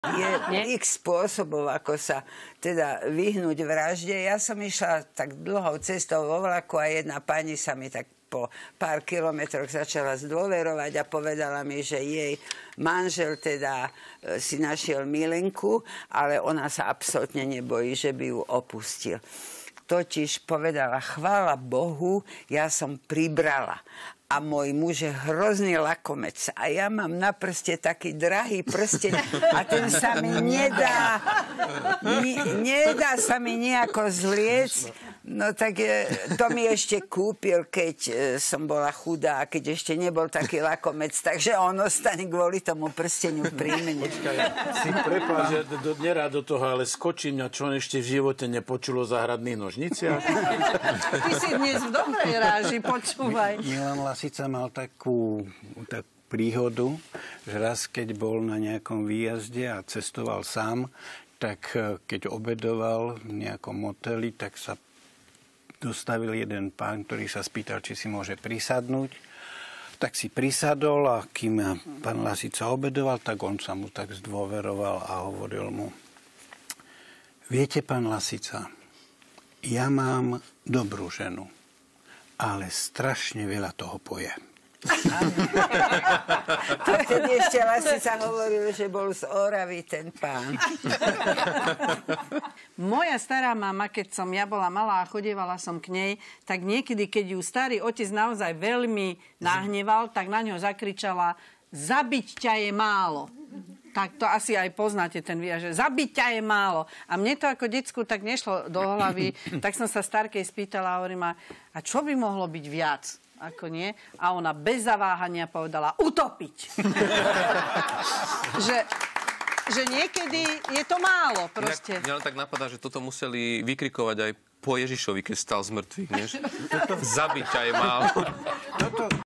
Je x spôsobov, ako sa teda vyhnúť vražde. Ja som išla tak dlhou cestou vo vlaku a jedna pani sa mi tak po pár kilometroch začala zdôverovať a povedala mi, že jej manžel teda si našiel milenku, ale ona sa absolútne nebojí, že by ju opustil. Totiž povedala, chvála Bohu, ja som pribrala. A môj muž je hrozný lakomec. A ja mám na prste taký drahý prsteň a ten sa mi nedá sa mi nejako zliec. No tak to mi ešte kúpil, keď som bola chudá a keď ešte nebol taký lakomec. Takže on ostane kvôli tomu prsteniu pri mne. Počkaj, si prepáč, že nerád do toho, ale skočím na čo on ešte v živote nepočulo o záhradných nožniciach. Ty si dnes v dobrej ráži, počúvaj. Milan Lasica mal takú príhodu, že raz, keď bol na nejakom výjazde a cestoval sám, tak keď obedoval v nejakom moteli, tak sa dostavil jeden pán, ktorý sa spýtal, či si môže prisadnúť. Tak si prisadol a kým pán Lasica obedoval, tak on sa mu tak zdôveroval a hovoril mu: viete, pán Lasica, ja mám dobrú ženu, ale strašne veľa toho poje. To vtedy ešte Lasica hovoril, že bol z Oravy ten pán. Moja stará mama, keď som ja bola malá a chodievala som k nej, tak niekedy, keď ju starý otec naozaj veľmi nahneval, tak na ňo zakričala: zabiť ťa je málo. Tak to asi aj poznáte ten výraz, že zabiť ťa je málo. A mne to ako decku tak nešlo do hlavy, tak som sa starkej spýtala a hovorím: a čo by mohlo byť viac? Ako nie? A ona bez zaváhania povedala: utopiť. že niekedy je to málo proste. Mňa len tak napadá, že toto museli vykrikovať aj po Ježišovi, keď stal z mŕtvych. Zabiť ťa je málo.